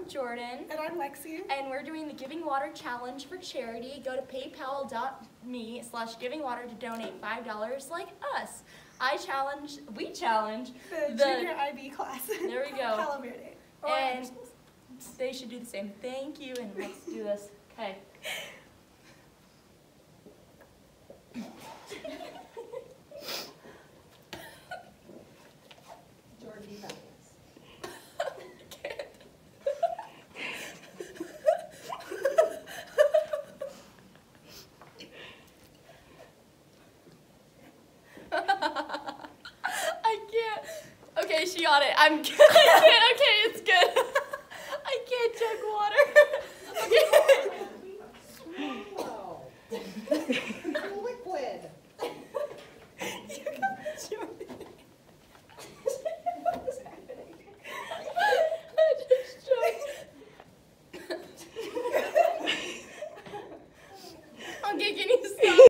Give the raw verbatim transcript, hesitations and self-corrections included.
I'm Jordan. And I'm Lexi. And we're doing the Giving Water Challenge for charity. Go to paypal dot me slash giving water to donate five dollars like us. I challenge, we challenge The, the junior I B class. There we go. Palo Verde. Or and they should do the same. Thank you, and let's do this. Okay. Jordan, you got this. I can't. Okay, she got it. I'm good. I can't. Okay, it's good. I can't chug water. Okay. Swallow. It's liquid. You got Jordan. What is happening? I just choked. Okay, can you stop?